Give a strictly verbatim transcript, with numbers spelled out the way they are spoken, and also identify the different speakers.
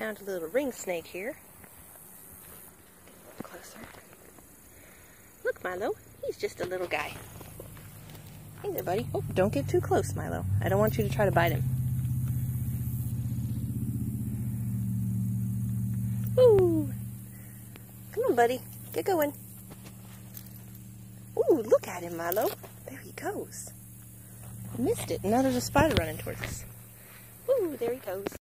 Speaker 1: found a little ring snake here. Get a little closer. Look, Milo, he's just a little guy. Hey there, buddy. Oh, don't get too close, Milo. I don't want you to try to bite him. Woo! Come on, buddy. Get going. Ooh, look at him, Milo. There he goes. Missed it. Now there's a spider running towards us. Ooh, there he goes.